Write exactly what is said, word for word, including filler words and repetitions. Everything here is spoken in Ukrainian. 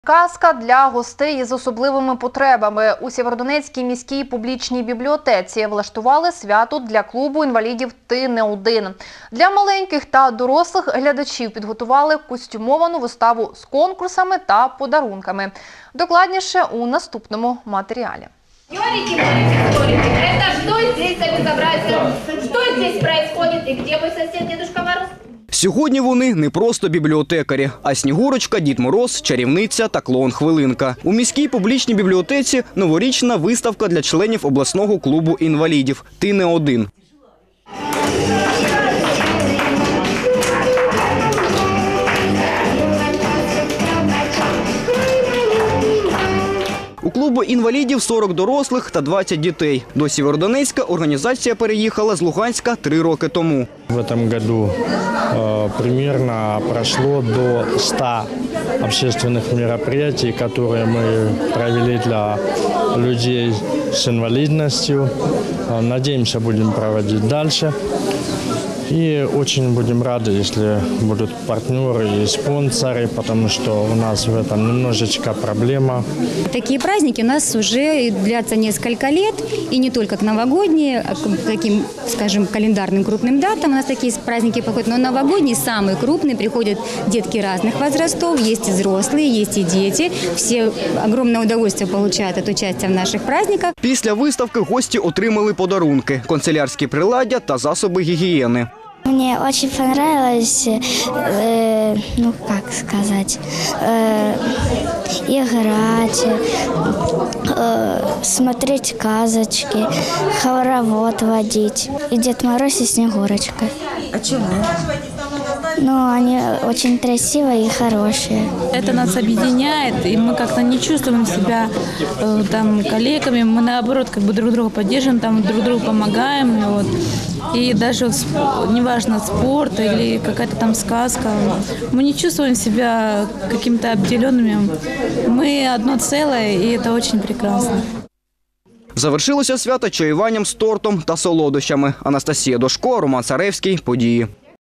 Казка для гостей із особливими потребами. У Сєвєродонецькій міській публічній бібліотеці влаштували свято для клубу інвалідів «Ти не один». Для маленьких та дорослих глядачів підготували костюмовану виставу з конкурсами та подарунками. Докладніше у наступному матеріалі. Йорики, морики, столики. Это что здесь обезобразие? Что здесь происходит и где мой сосед Дедушка Мороз? Сьогодні вони не просто бібліотекарі, а Снігурочка, Дід Мороз, чарівниця та клоун Хвилинка. У міській публічній бібліотеці новорічна виставка для членів обласного клубу інвалідів «Ти не один». У клубу інвалідів сорок дорослих та двадцять дітей. До Сєвєродонецька організація переїхала з Луганська три роки тому. В этом году э, примерно прошло до ста общественных мероприятий, которые мы провели для людей с инвалидностью. Э, надеемся, будем проводить дальше. И очень будем рады, если будут партнеры и спонсоры, потому что у нас в этом немножечко проблема. Такие праздники у нас уже длятся несколько лет, и не только к новогодние, а к таким, скажем, календарным крупным датам у нас такие праздники проходят, но новогодние самые крупные, приходят детки разных возрастов, есть и взрослые, есть и дети. Все огромное удовольствие получают от участия в наших праздниках. Після виставки гості отримали подарунки – канцелярські приладдя та засоби гігієни. Мне очень понравилось, э, ну как сказать, э, играть, э, смотреть сказочки, хоровод водить. И Дед Мороз, и Снегурочка. А чего? Ну, они очень красивые и хорошие. Это нас объединяет, и мы как-то не чувствуем себя э, там коллегами. Мы наоборот как бы друг друга поддерживаем, там друг другу помогаем. И, вот. И даже вот, неважно спорт или какая-то там сказка, мы не чувствуем себя какими-то обделенными. Мы одно целое, и это очень прекрасно. Завершилося свято чаюванням з тортом та солодощами. Анастасія Дошко, Роман Царевський. Події.